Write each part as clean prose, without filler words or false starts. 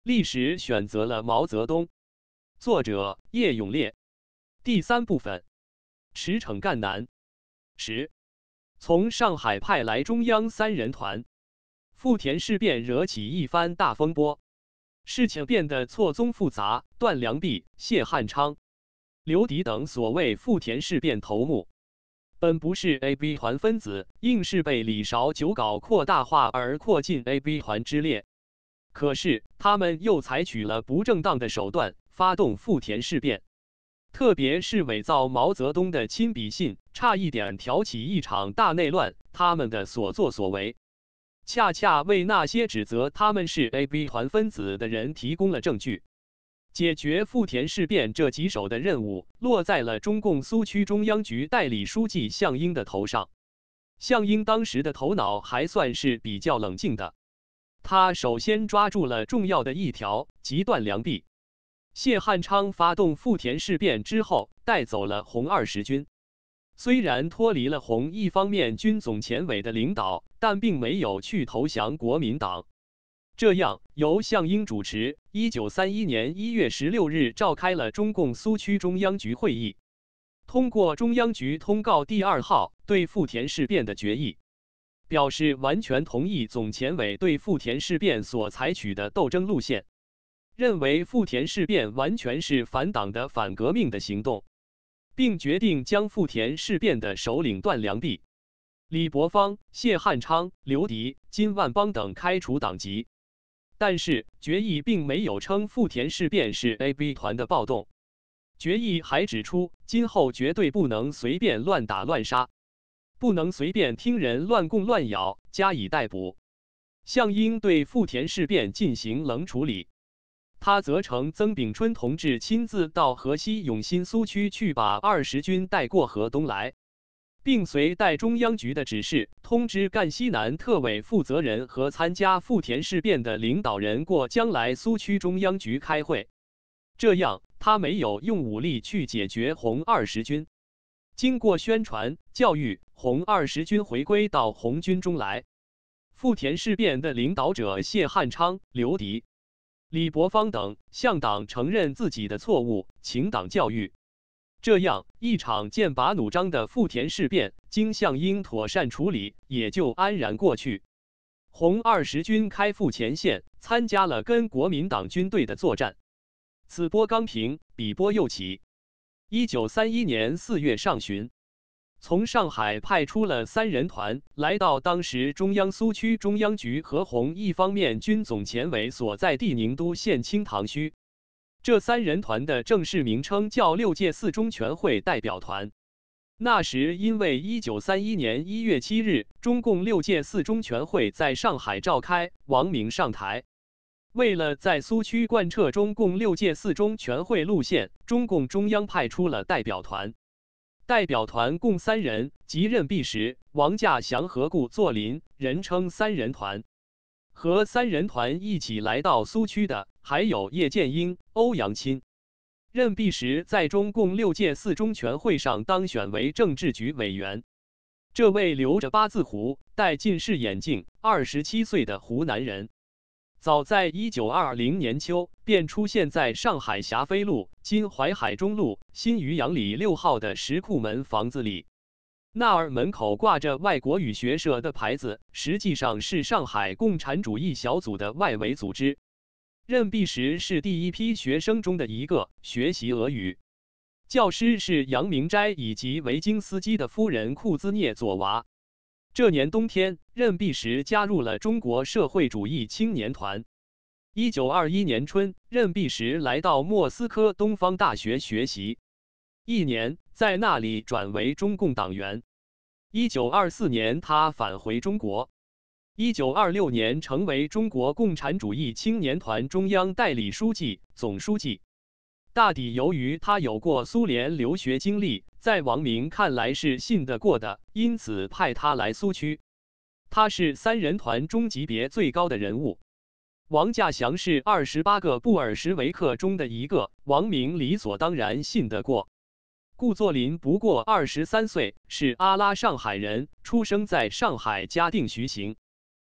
历史选择了毛泽东。作者叶永烈。第3部分：驰骋赣南。10. 从上海派来中央3人团。富田事变惹起一番大风波，事情变得错综复杂。段良弼、谢汉昌、刘迪等所谓富田事变头目，本不是 AB 团分子，硬是被李韶九稿扩大化而扩进 AB 团之列。可是他们又采取了不正当的手段，发动富田事变，特别是伪造毛泽东的亲笔信，差一点挑起一场大内乱。他们的所作所为，恰恰为那些指责他们是 AB 团分子的人提供了证据。解决富田事变这棘手的任务，落在了中共苏区中央局代理书记项英的头上。项英当时的头脑还算是比较冷静的，他首先抓住了重要的一条，即段良弼、谢汉昌发动富田事变之后，带走了红20军。虽然脱离了红一方面军总前委的领导，但并没有去投降国民党。这样，由项英主持，1931年1月16日召开了中共苏区中央局会议，通过中央局通告第2号对富田事变的决议，表示完全同意总前委对富田事变所采取的斗争路线，认为富田事变完全是反党的反革命的行动，并决定将富田事变的首领段良弼、李伯芳、谢汉昌、刘迪、金万邦等开除党籍。但是决议并没有称富田事变是 AB 团的暴动，决议还指出，今后绝对不能随便乱打乱杀，不能随便听人乱供乱咬，加以逮捕。项英对富田事变进行冷处理，他责成曾炳春同志亲自到河西永新苏区去把20军带过河东来，并随代中央局的指示，通知赣西南特委负责人和参加富田事变的领导人过江来苏区中央局开会。这样，他没有用武力去解决红20军。经过宣传教育，红20军回归到红军中来。富田事变的领导者谢汉昌、刘迪、李伯芳等向党承认自己的错误，请党教育。这样一场剑拔弩张的富田事变，经项英妥善处理，也就安然过去。红20军开赴前线，参加了跟国民党军队的作战。此波刚平，彼波又起。1931年4月上旬，从上海派出了3人团，来到当时中央苏区中央局和红一方面军总前委所在地宁都县清塘区。这3人团的正式名称叫6届4中全会代表团。那时因为1931年1月7日，中共6届4中全会在上海召开，王明上台。为了在苏区贯彻中共6届4中全会路线，中共中央派出了代表团。代表团共3人，即任弼时、王稼祥和顾作霖，人称3人团。和3人团一起来到苏区的还有叶剑英、欧阳钦。任弼时在中共6届4中全会上当选为政治局委员。这位留着八字胡、戴近视眼镜、27岁的湖南人，早在1920年秋便出现在上海霞飞路（今淮海中路）新余杨里6号的石库门房子里。那儿门口挂着外国语学社的牌子，实际上是上海共产主义小组的外围组织。任弼时是第一批学生中的一个，学习俄语。教师是杨明斋以及维京斯基的夫人库兹涅佐娃。这年冬天，任弼时加入了中国社会主义青年团。1921年春，任弼时来到莫斯科东方大学学习，1年，在那里转为中共党员。1924年，他返回中国。1926年，成为中国共产主义青年团中央代理书记、总书记。大抵由于他有过苏联留学经历，在王明看来是信得过的，因此派他来苏区。他是3人团中级别最高的人物。王稼祥是28个布尔什维克中的一个，王明理所当然信得过。顾作霖不过23岁，是阿拉上海人，出生在上海嘉定徐行。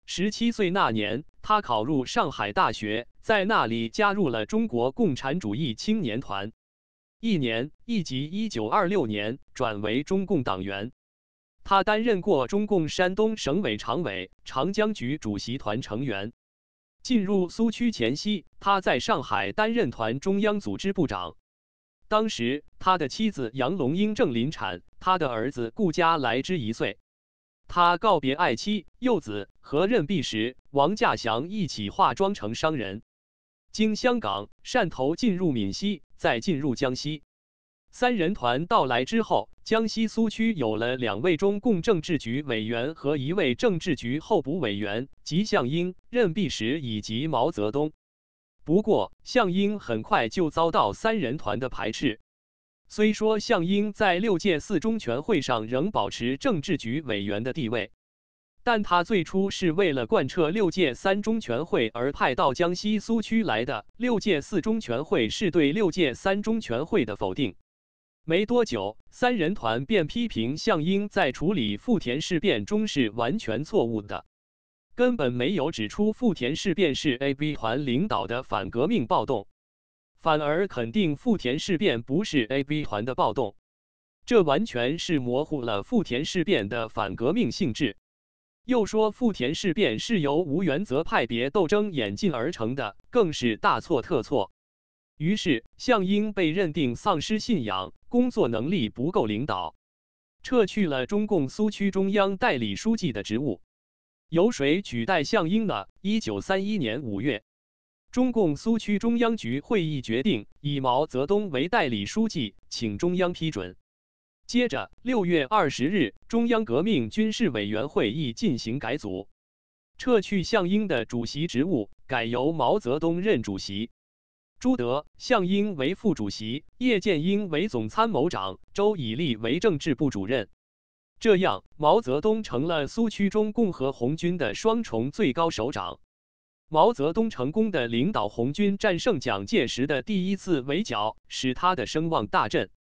17岁那年，他考入上海大学，在那里加入了中国共产主义青年团。一年，亦即1926年，转为中共党员。他担任过中共山东省委常委、长江局主席团成员。进入苏区前夕，他在上海担任团中央组织部长。当时，他的妻子杨龙英正临产，他的儿子顾嘉来之1岁。他告别爱妻、幼子，和任弼时、王稼祥一起化妆成商人，经香港、汕头进入闽西，再进入江西。三人团到来之后，江西苏区有了2位中共政治局委员和1位政治局候补委员，即项英、任弼时以及毛泽东。不过，项英很快就遭到三人团的排斥。虽说项英在6届4中全会上仍保持政治局委员的地位，但他最初是为了贯彻6届3中全会而派到江西苏区来的。6届4中全会是对6届3中全会的否定。没多久，三人团便批评项英在处理富田事变中是完全错误的，根本没有指出富田事变是 AB 团领导的反革命暴动，反而肯定富田事变不是 AB 团的暴动，这完全是模糊了富田事变的反革命性质。又说富田事变是由无原则派别斗争演进而成的，更是大错特错。于是，项英被认定丧失信仰，工作能力不够领导，撤去了中共苏区中央代理书记的职务。由谁取代项英呢？1931年5月，中共苏区中央局会议决定以毛泽东为代理书记，请中央批准。接着，6月20日，中央革命军事委员会议进行改组，撤去项英的主席职务，改由毛泽东任主席。朱德、项英为副主席，叶剑英为总参谋长，周以立为政治部主任。这样，毛泽东成了苏区中共和红军的双重最高首长。毛泽东成功的领导红军战胜蒋介石的第1次围剿，使他的声望大振。